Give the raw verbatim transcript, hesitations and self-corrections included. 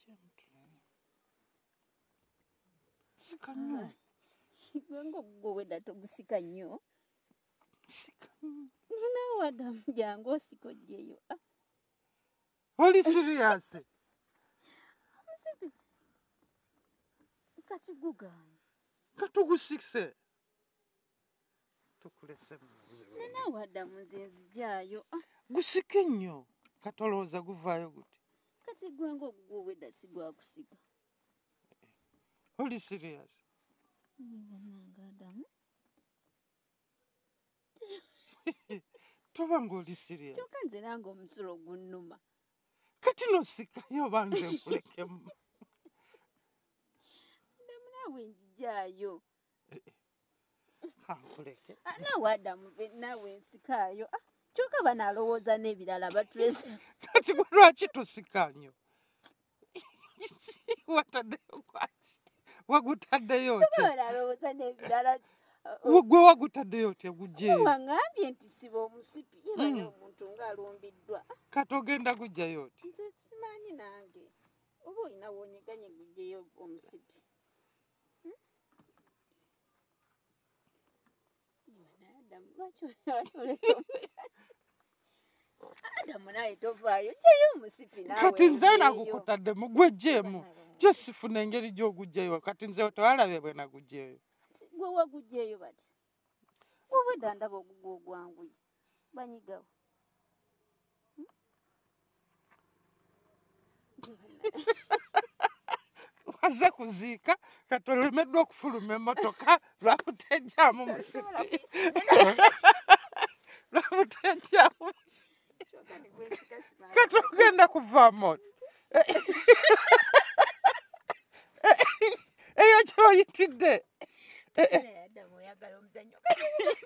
Sika nnyo. Gwengo gwe dato busika nnyo. Sika nnyo. Nina wadamu jangu osikojjeyo. Oli serious? Musipi. Kati guganye. Katugusikise. Tukulese muze. Nina wadamu nze nzijayo. Gusike nnyo. Katolooza guvaayo guti. Kati gwengo gwe dasi gwa kusika. Oli serious? Nanga Adamu. Toba ng'oli serious. Kyokka nze nange omusulo gunnuma. Kati nosikayo banze nkulekemu. Adamu naawe njijayo. Kankuleke. Naawe Adamu naawe nsikaayo. Kyokka banaalowooza n'ebirala batulese. Kati gwe lwaki tosika nnyo? Wataddeyo kwaki? Wagutaddeyo otya? Kyokka banaalowooza n'ebirala. Gwe wagutaddeyo otya gugjeyo? Wangambye nti siba omusipi yebaye omuntu ng'alumbiddwa. Kati ogenda gugjayo otya? Nze simanyi nange. Oba olina woonyeganye gugjeyo omusipi. Adamu lwaki oleka omusipi? Adamu naye tovaayo gyeyo omusipi naawe. Kati nze nagukutaddemu gwe gjeemu. Gye sifuna engeri gy'ogugjeyo. Kati nze tewalabye bwe nagugjeyo. Gwe wagugjeyo bati. Wowe dandaba ogugwa ogwanguye. Banyigawo. Waze kuziika kati olemeddwa okufuluma emmotoka lwakutejjaamu musipi. Lwakutejjaamu musipi. Kati ogenda kuvaamu oti. Eyo gy'oyitidde. Adamu oyagala omuzannyo.